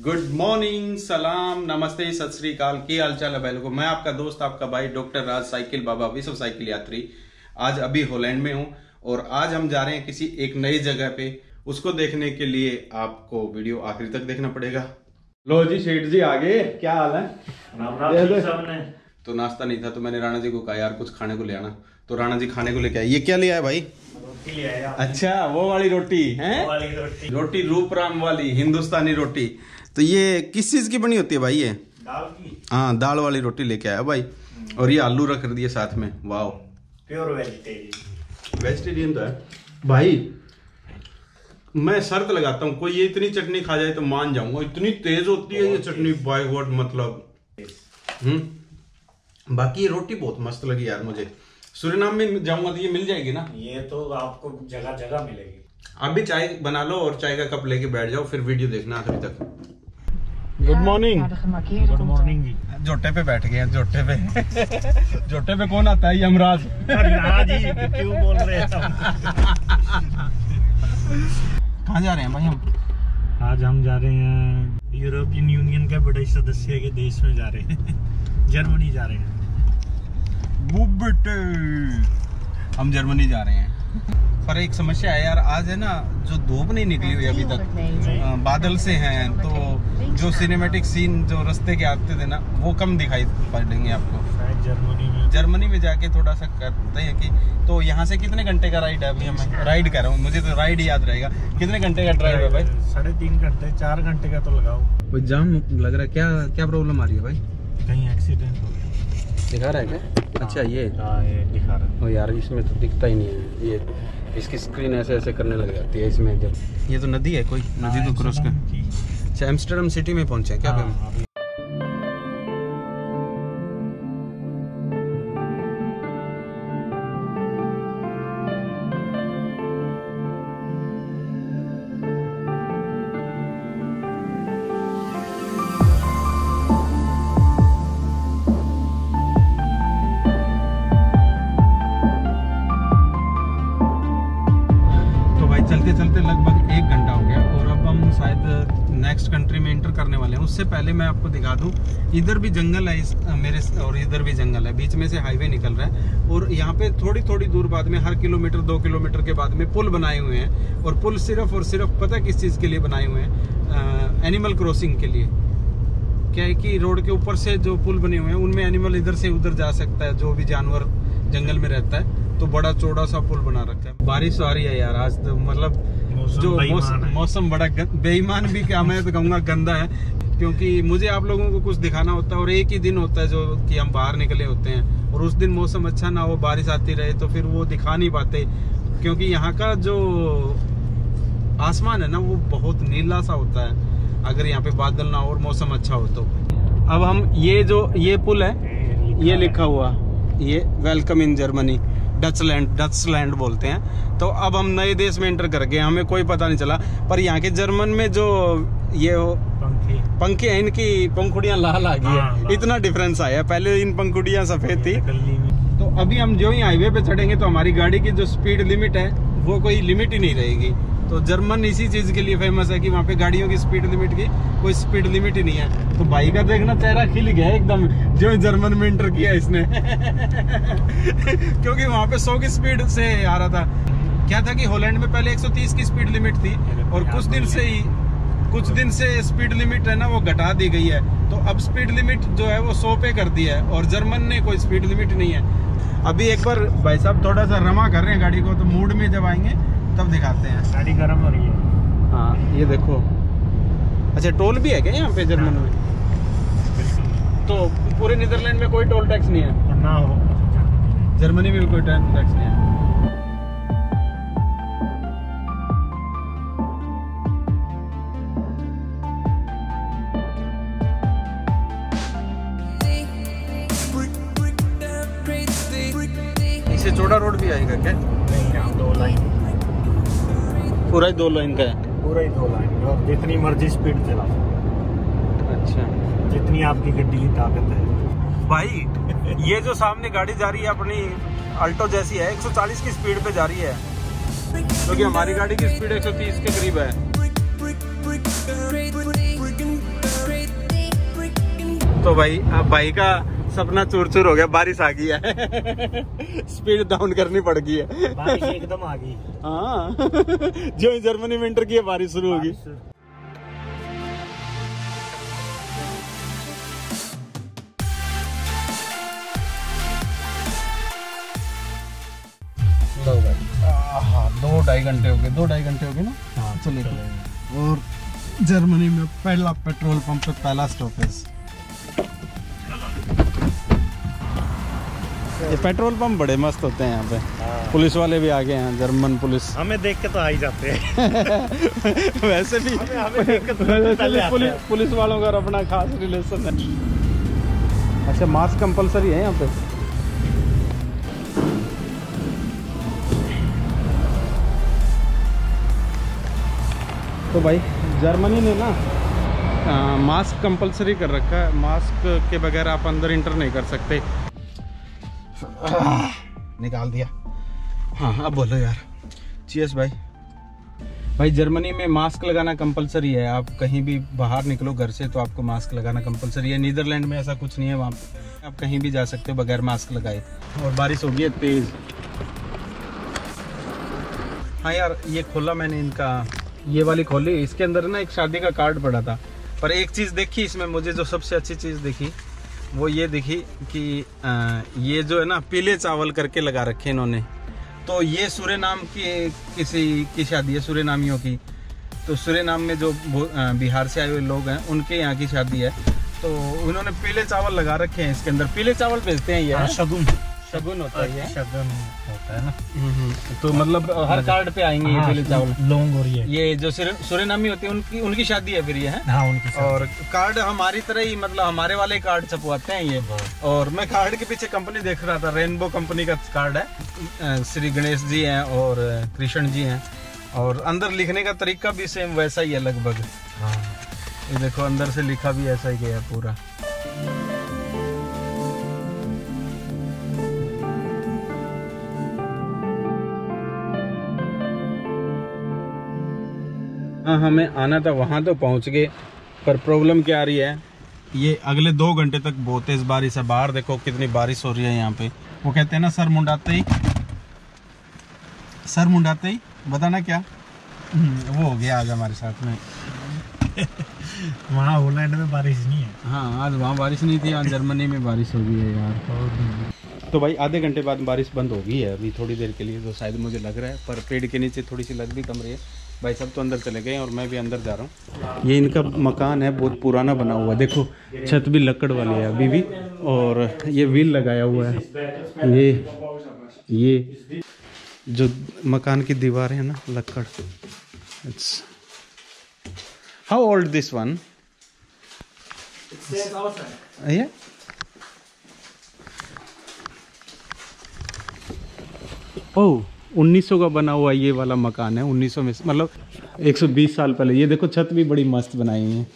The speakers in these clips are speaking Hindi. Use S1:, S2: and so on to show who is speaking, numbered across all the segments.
S1: गुड मॉर्निंग, सलाम, नमस्ते, सत श्री अकाल। की हाल चाल है भाई लोगों। मैं आपका दोस्त, आपका भाई डॉक्टर राज साइकिल बाबा विश्व साइकिल यात्री। आज अभी हॉलैंड में हूं और आज हम जा रहे हैं किसी एक नई जगह पे। उसको देखने के लिए आपको वीडियो आखिरी तक देखना पड़ेगा। लो जी, शेठ जी आगे, क्या हाल है? तो नाश्ता नहीं था तो मैंने राणा जी को कहा यार कुछ खाने को ले आना, तो राणा जी खाने को लेके आए। ये क्या लिया है भाई?
S2: रोटी ले आया।
S1: अच्छा, वो वाली रोटी है? रोटी रूपराम वाली हिंदुस्तानी रोटी। तो ये किस चीज की बनी होती है भाई? ये
S2: दाल की।
S1: हाँ, दाल वाली रोटी लेके आया भाई। और ये आलू रख दिए साथ में। वाह,
S2: प्योर वेजिटेरियन।
S1: वेजिटेरियन तो है भाई। मैं शर्त लगाता हूँ, कोई ये इतनी चटनी खा जाए तो मान जाऊंगा। इतनी तेज होती है ये चटनी, बाय गॉड। मतलब बाकी ये रोटी बहुत मस्त लगी यार मुझे। सूरीनाम में जाऊंगा तो ये मिल जाएगी ना?
S2: ये तो आपको जगह जगह मिलेगी।
S1: आप भी चाय बना लो और चाय का कप लेके बैठ जाओ, फिर वीडियो देखना आखिरी तक। Good morning.
S2: गुड मॉर्निंग जी।
S1: जोटे पे बैठ गए हैं, जोटे पे। जोटे पे कौन आता है? यमराज।
S2: जी क्यों बोल रहे हैं?
S1: कहाँ जा रहे हैं भाई हम?
S2: आज हम जा रहे हैं यूरोपियन यूनियन के बड़े सदस्य के देश में जा रहे हैं। जर्मनी जा रहे हैं।
S1: हम जर्मनी जा रहे हैं। पर एक समस्या है यार, आज है ना, जो धूप नहीं निकली हुई अभी तक, बादल से हैं, तो जो सिनेमैटिक सीन जो रास्ते के आते थे ना, वो कम दिखाई पड़ेंगे आपको। जर्मनी में जाके थोड़ा सा करते हैं कि, तो यहाँ से कितने घंटे का राइड है? अभी मैं राइड कर रहा हूँ, मुझे तो राइड याद रहेगा। कितने घंटे का ड्राइव है भाई?
S2: 3.5 घंटे, 4 घंटे का तो लगाओ।
S1: कोई जाम लग रहा है क्या? क्या प्रॉब्लम आ रही है भाई?
S2: कहीं एक्सीडेंट हो गया
S1: दिखा रहा है क्या? अच्छा, ये
S2: दिखा रहा है।
S1: ओ यार, इसमें तो दिखता ही नहीं है। ये इसकी स्क्रीन ऐसे ऐसे करने लग जाती है इसमें जब। ये तो नदी है, कोई नदी को क्रॉस कर। अच्छा, एम्स्टर्डम सिटी में पहुंचे क्या? चलते चलते लगभग 1 घंटा हो गया और अब हम शायद नेक्स्ट कंट्री में एंटर करने वाले हैं। उससे पहले मैं आपको दिखा दूं, इधर भी जंगल है मेरे, और इधर भी जंगल है, बीच में से हाईवे निकल रहा है। और यहाँ पे थोड़ी थोड़ी दूर बाद में, हर किलोमीटर 2 किलोमीटर के बाद में पुल बनाए हुए हैं। और पुल सिर्फ और सिर्फ पता किस चीज़ के लिए बनाए हुए हैं? एनिमल क्रॉसिंग के लिए। क्या है कि रोड के ऊपर से जो पुल बने हुए हैं उनमें एनिमल इधर से उधर जा सकता है, जो भी जानवर जंगल में रहता है। तो बड़ा चौड़ा सा पुल बना रखा है। बारिश आ रही है यार आज तो, मतलब जो मौसम बड़ा बेईमान भी क्या, मैं तो कहूँगा गंदा है। क्योंकि मुझे आप लोगों को कुछ दिखाना होता है और एक ही दिन होता है जो कि हम बाहर निकले होते हैं, और उस दिन मौसम अच्छा ना हो, बारिश आती रहे, तो फिर वो दिखा नहीं पाते। क्योंकि यहाँ का जो आसमान है ना, वो बहुत नीला सा होता है अगर यहाँ पे बादल ना हो और मौसम अच्छा हो तो। अब हम ये पुल है, ये लिखा हुआ, ये वेलकम इन जर्मनी, डचलैंड बोलते हैं। तो अब हम नए देश में एंटर कर गए, हमें कोई पता नहीं चला। पर यहाँ के जर्मन में जो ये पंखे हैं, इनकी पंखुड़ियां लाल आ गई है। इतना डिफरेंस आया, पहले इन पंखुड़ियां सफेद थी। तो अभी हम जो ही हाईवे पे चढ़ेंगे तो हमारी गाड़ी की जो स्पीड लिमिट है वो कोई लिमिट ही नहीं रहेगी। तो जर्मन इसी चीज के लिए फेमस है कि वहाँ पे गाड़ियों की स्पीड लिमिट की कोई स्पीड लिमिट ही नहीं है। तो भाई का देखना चेहरा खिल गया एकदम जो जर्मन में एंटर किया इसने। क्योंकि वहाँ पे 100 की स्पीड से आ रहा था। क्या था कि हॉलैंड में पहले 130 की स्पीड लिमिट थी और कुछ दिन से स्पीड लिमिट है ना, वो घटा दी गई है। तो अब स्पीड लिमिट जो है वो 100 पे कर दी है और जर्मन ने कोई स्पीड लिमिट नहीं है। अभी एक बार भाई साहब थोड़ा सा रमा कर रहे हैं गाड़ी को, तो मूड में जब आएंगे तब दिखाते हैं।
S2: गाड़ी गर्म हो रही है।
S1: हाँ, ये देखो। अच्छा, टोल भी है क्या यहाँ पे जर्मन में? तो पूरे नीदरलैंड में कोई टोल टैक्स नहीं है
S2: ना? हो
S1: जर्मनी में भी कोई टोल टैक्स नहीं है। इससे चौड़ा रोड भी आएगा क्या?
S2: नहीं, 2 लाइन,
S1: पूरा ही 2 लाइन का है।
S2: पूरा ही 2 लाइन, और जितनी मर्जी स्पीड चला सकते। अच्छा, जितनी आपकी गड्डी की ताकत है
S1: भाई। ये जो सामने गाड़ी जा रही है अपनी अल्टो जैसी है, 140 की स्पीड पे जा रही है, क्योंकि हमारी गाड़ी की स्पीड 130 के करीब है। तो भाई अब भाई का सपना चूर चूर हो गया, बारिश आ गई है। स्पीड डाउन करनी पड़ गई है,
S2: बारिश एकदम आ गई।
S1: हाँ जो जर्मनी में इंटर की बारिश शुरू होगी। लो भाई 2-2.5 घंटे हो गए, 2-2.5 घंटे हो गए ना। हाँ चलिए। और जर्मनी में पहला पेट्रोल पंप पे पहला स्टॉपेज। ये पेट्रोल पंप बड़े मस्त होते हैं यहाँ पे। पुलिस वाले भी आ गए हैं, जर्मन पुलिस।
S2: हमें देख के तो आ ही जाते हैं।
S1: वैसे भी पुलिस वालों का अपना खास रिलेशन है। अच्छा मास्क कंपलसरी है यहाँ पे। तो भाई जर्मनी ने ना मास्क कंपलसरी कर रखा है, मास्क के बगैर आप अंदर इंटर नहीं कर सकते। निकाल दिया। हाँ अब बोलो यार। चीयर्स भाई। भाई जर्मनी में मास्क लगाना कंपलसरी है, आप कहीं भी बाहर निकलो घर से तो आपको मास्क लगाना कंपलसरी है। नीदरलैंड में ऐसा कुछ नहीं है, वहाँ पे आप कहीं भी जा सकते हो बगैर मास्क लगाए। और बारिश हो गई है तेज। हाँ यार ये खोला मैंने, इनका ये वाली खोली, इसके अंदर ना एक शादी का कार्ड पड़ा था, पर एक चीज़ देखी इसमें मुझे जो सबसे अच्छी चीज़ दिखी वो ये दिखी कि ये जो है ना पीले चावल करके लगा रखे इन्होंने। तो ये सूरेनाम की किसी की शादी है, सूरेनामियों की। तो सूरेनाम में जो बिहार से आए हुए लोग हैं उनके यहाँ की शादी है, तो उन्होंने पीले चावल लगा रखे हैं इसके अंदर। पीले चावल भेजते हैं ये शगुन, शगुन होता है, शगुन होता है ना। तो मतलब हर कार्ड पे आएंगे ये पीले चावल, लौंग। और ये जो सूरेनामी होते हैं उनकी शादी है फिर ये है। हाँ उनकी। और कार्ड हमारी तरह ही, मतलब हमारे वाले कार्ड छपवाते हैं ये। और मैं कार्ड के पीछे कंपनी देख रहा था, रेनबो कंपनी का कार्ड है। श्री गणेश जी हैं और कृष्ण जी हैं, और अंदर लिखने का तरीका भी सेम वैसा ही है लगभग। ये देखो अंदर से लिखा भी ऐसा ही गया पूरा। हाँ हमें आना था वहाँ तो पहुँच गए, पर प्रॉब्लम क्या आ रही है, ये अगले 2 घंटे तक बहुत तेज बारिश है। बाहर देखो कितनी बारिश हो रही है यहाँ पे। वो कहते हैं ना सर मुंडाते ही बताना क्या। वो हो गया आज हमारे साथ में।
S2: वहाँ हॉलैंड में बारिश नहीं है।
S1: हाँ आज वहाँ बारिश नहीं थी, आज जर्मनी में बारिश हो गई है यार। तो भाई आधे घंटे बाद बारिश बंद हो गई है अभी थोड़ी देर के लिए, तो शायद मुझे लग रहा है, पर पेड़ के नीचे थोड़ी सी लग भी कम रही है। भाई सब तो अंदर चले गए और मैं भी अंदर जा रहा हूँ। ये इनका मकान है, बहुत पुराना बना हुआ है। देखो छत भी लकड़ वाली है अभी भी, और ये व्हील लगाया हुआ है। ये जो मकान की दीवार है ना लकड़। It's how old this one? ये ओह 1900 का बना हुआ ये वाला मकान है। 1900 में मतलब 120 साल पहले। ये देखो छत भी बड़ी मस्त बनाई है।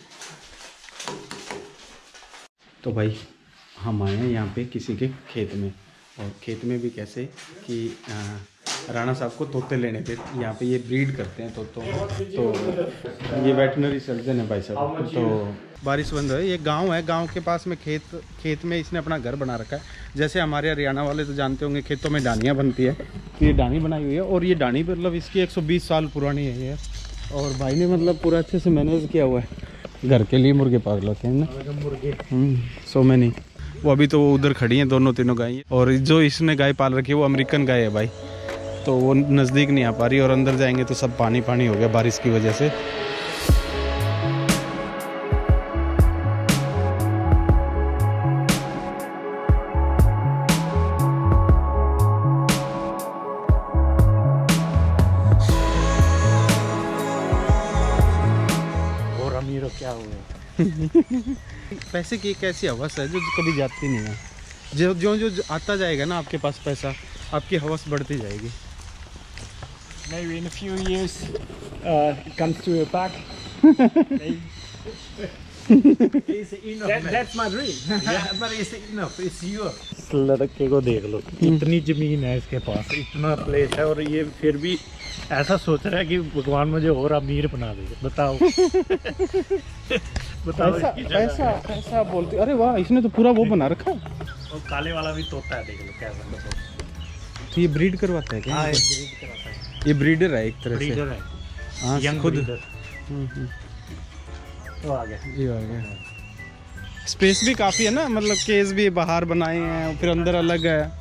S1: तो भाई हम आए हैं यहाँ पे किसी के खेत में, और खेत में भी कैसे कि राणा साहब को तोते लेने थे। यहाँ पे ये ब्रीड करते हैं तोतों। तो ये वेटनरी सर्जन है भाई साहब। तो बारिश बंद है। ये गांव है, गांव के पास में खेत में इसने अपना घर बना रखा है। जैसे हमारे हरियाणा वाले तो जानते होंगे खेतों में डानियाँ बनती है, तो ये डानी बनाई हुई है। और ये डानी मतलब इसकी 120 साल पुरानी है ये। और भाई ने मतलब पूरा अच्छे से मैनेज किया हुआ है। घर के लिए मुर्गे पाल रखे हैं ना, मुर्गे सो मैनी। वो अभी तो वो उधर खड़ी हैं दोनों तीनों गाय। और जो इसने गाय पाल रखी है वो अमेरिकन गाय है भाई, तो वो नज़दीक नहीं आ पा रही। और अंदर जाएंगे तो सब पानी पानी हो गया बारिश की वजह से।
S2: और अमीरों क्या हुए।
S1: पैसे की एक ऐसी हवस है जो कभी जाती नहीं है। जो आता जाएगा ना आपके पास पैसा, आपकी हवस बढ़ती जाएगी।
S2: Maybe in a few years it comes to your back. That's my dream.
S3: Yeah, but it's enough. It's yours.
S2: इस लड़के को देख लो, इतनी जमीन है इसके पास, इतना प्लेस है, और ये फिर भी ऐसा सोच रहा है कि भगवान मुझे और अमीर बना दे। बताओ। बताओ
S1: ऐसा
S2: इसकी जगह
S1: ऐसा
S2: क्या है?
S1: ऐसा बोलते, अरे वाह, इसने तो पूरा वो बना रखा है।
S2: वो काले वाला भी तोता है, देख लो कैसा।
S1: तो ये ब्रीड करवाता है क्या?
S2: हाँ,
S1: इनको?
S2: ब्रीड कराता है,
S1: ये ब्रीडर है एक तरह से।
S2: ब्रीडर है,
S1: हाँ,
S2: यंग
S1: खुद।
S2: ब्रीडर।
S1: हम्म।
S2: तो आ गया।
S1: ये आ गया। स्पेस भी काफी है ना, मतलब केज भी बाहर बनाए हैं, फिर अंदर अलग है।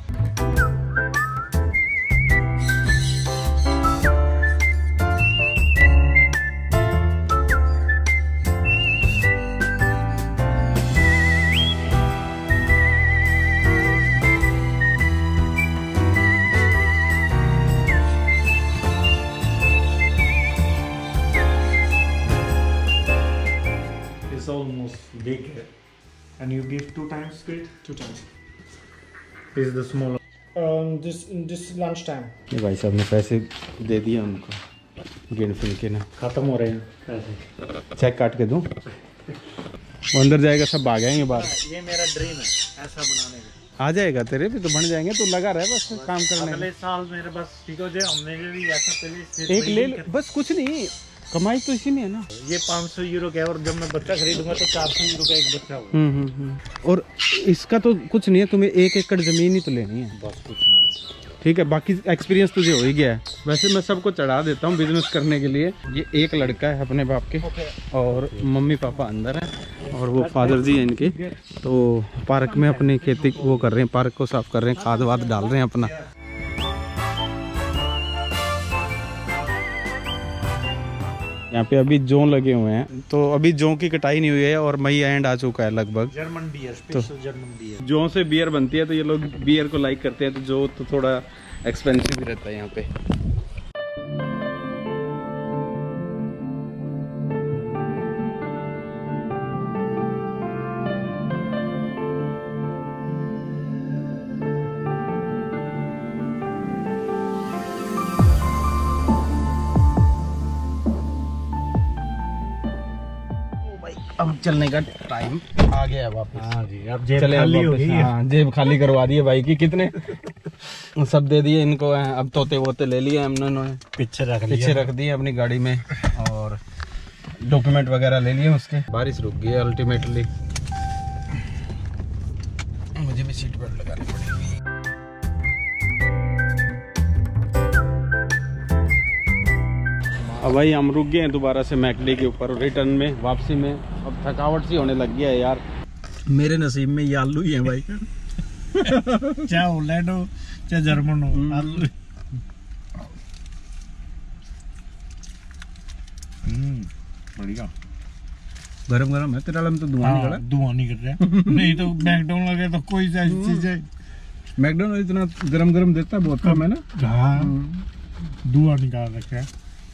S2: It's almost big, and you give 2 times feed.
S4: 2 times.
S2: This is the smaller.
S4: This lunchtime.
S1: ये भाई साहब ने पैसे दे दिए उनको गिन फिन के ना।
S2: खत्म हो रहे हैं पैसे।
S1: चेक काट के दूं? वो अंदर जाएगा, सब भाग जाएंगे बाहर।
S2: ये मेरा ड्रीम है ऐसा बनाने का।
S1: आ जाएगा, तेरे भी तो बन जाएंगे, तो लगा रहे बस काम करने
S2: अगले
S1: में।
S2: साल मेरे बस ठीक हो जाए, हमने भी ऐसा पहले
S1: एक ले ले, बस कुछ नहीं, कमाई तो इसी में है ना।
S2: ये 500 यूरो का है, और जब मैं बच्चा खरीदूंगा तो 400 यूरो का एक बच्चा होगा।
S1: और इसका तो कुछ नहीं है, तुम्हें 1 एकड़ जमीन ही तो लेनी है,
S2: बस कुछ नहीं।
S1: ठीक है। बाकी एक्सपीरियंस तुझे हो ही गया है। वैसे मैं सबको चढ़ा देता हूँ बिजनेस करने के लिए। ये एक लड़का है अपने बाप के, और मम्मी पापा अंदर हैं, और वो फादर जी हैं इनके। तो पार्क में अपनी खेती वो कर रहे हैं, पार्क को साफ कर रहे हैं, खाद वाद डाल रहे हैं अपना। यहाँ पे अभी जौ लगे हुए हैं, तो अभी जौ की कटाई नहीं हुई है, और मई एंड आ चुका है लगभग।
S2: German beer, special German beer.
S1: जौ से बियर बनती है, तो ये लोग बियर को लाइक करते हैं, तो जौ तो थोड़ा एक्सपेंसिव भी रहता है यहाँ पे। अब चलने का टाइम आ गया है वापस।
S2: हाँ जी, अब जेब
S1: चले
S2: खाली
S1: अब
S2: हो
S1: वापस।
S2: गई है।
S1: हाँ, जेब खाली करवा दिए भाई की। कितने सब दे दिए इनको। अब तोते वोते ले लिए हमने,
S2: पीछे रख लिया,
S1: पीछे रख दिए अपनी गाड़ी में, और डॉक्यूमेंट वगैरह ले लिए उसके। बारिश रुक गई अल्टीमेटली, मुझे भी सीट बेल्ट लगानी पड़ेगी। अब भाई हम रुक गए हैं दोबारा से मैकडी के ऊपर, रिटर्न में वापसी में। अब थकावट सी होने लग गया है यार। मेरे नसीब में ये आलू ही है भाई।
S2: चाहे होलैंड हो चाहे जर्मन हो, आलू। बढ़िया,
S1: गरम गरम है। तेरा में तो धुआं निकला।
S2: धुआं नहीं कर रहा। नहीं तो मैकडॉनल्ड लगे तो कोई ऐसी चीज है।
S1: मैकडॉनल्ड इतना गरम गरम देता है, बहुत कम है ना।
S2: हाँ, धुआं निकाल रखा है।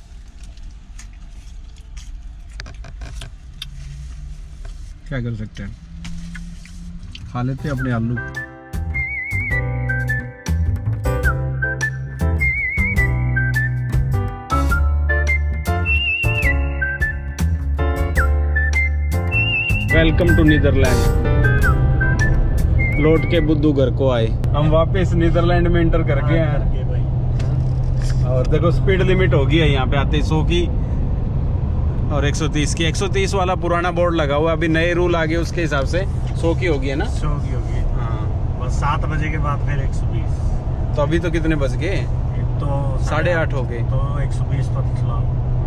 S1: क्या कर सकते हैं, खा लेते हैं अपने आलू। Welcome to Netherland. लौट के बुद्धू घर को आए। हम वापस नीदरलैंड में एंटर करके हैं, और देखो स्पीड लिमिट होगी है यहाँ पे आते 100 की और 130 की। 130 वाला पुराना बोर्ड लगा हुआ, अभी नए रूल आ गए उसके हिसाब से 100 की होगी है ना।
S2: 100 की होगी।
S1: हाँ,
S2: बस 7 बजे के बाद फिर 120।
S1: तो अभी तो कितने बज गए?
S2: तो
S1: 8:30 हो गए।
S2: तो 120 पर चलाओ।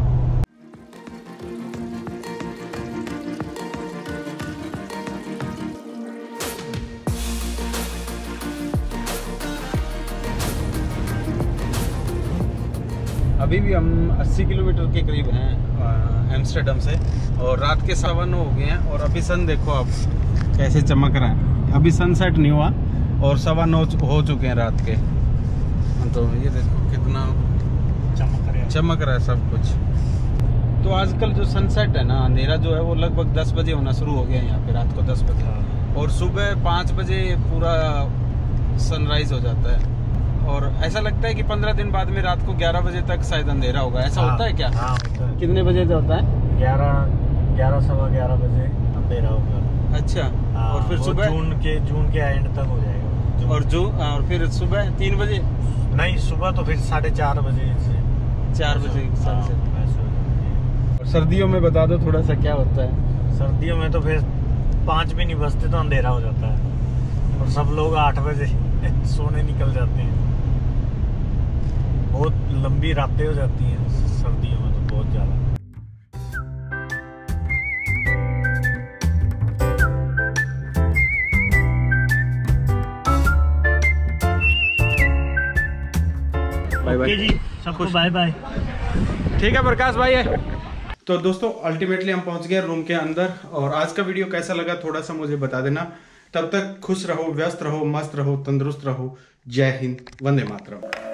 S1: अभी भी हम 80 किलोमीटर के करीब हैं एम्स्टर्डम से, और रात के 9:15 हो गए हैं। और अभी सन देखो आप कैसे चमक रहा है। अभी सनसेट नहीं हुआ, और 9:15 हो चुके हैं रात के। तो ये देखो कितना चमक रहा है सब कुछ। तो आजकल जो सनसेट है ना, अंधेरा जो है वो लगभग 10 बजे होना शुरू हो गया है यहाँ पे, रात को 10 बजे, और सुबह 5 बजे पूरा सनराइज हो जाता है। और ऐसा लगता है कि 15 दिन बाद में रात को 11 बजे तक शायद अंधेरा होगा। ऐसा होता है क्या?
S2: हाँ, होता है।
S1: कितने बजे से होता है?
S2: 11 सवा 11 बजे अंधेरा होगा।
S1: अच्छा।
S2: हाँ,
S1: और फिर
S2: वो
S1: सुबह
S2: जून के एंड तक हो जाएगा।
S1: और फिर सुबह 3 बजे?
S2: नहीं, सुबह तो फिर 4:30 बजे से
S1: 4 बजे
S2: हाँ,
S1: सनसेट।
S2: ऐसे हो जाती है।
S1: और सर्दियों में बता दो थोड़ा सा क्या होता है?
S2: सर्दियों में तो फिर 5 भी नहीं बजते तो अंधेरा हो जाता है और सब लोग 8 बजे सोने निकल जाते हैं। बहुत लंबी रातें हो जाती हैं सर्दियों में तो बहुत ज़्यादा।
S1: बाय बाय
S2: जी, सबको बाय बाय।
S1: ठीक है प्रकाश भाई है। तो दोस्तों अल्टीमेटली हम पहुंच गए रूम के अंदर, और आज का वीडियो कैसा लगा थोड़ा सा मुझे बता देना। तब तक खुश रहो, व्यस्त रहो, मस्त रहो, तंदुरुस्त रहो। जय हिंद, वंदे मातरम।